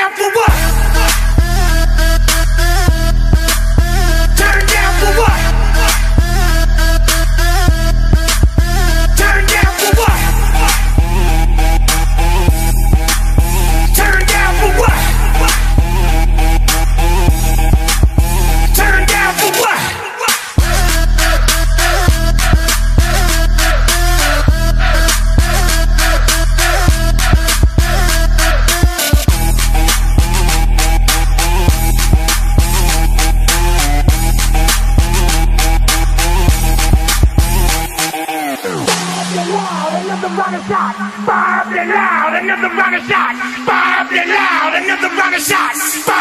down for what? Turn down for what? Turn down for what? Turn down for what? Turn down for what? Another rocket shot, bombed and loud. Another rocket shot, bombed and loud. Another rocket shot.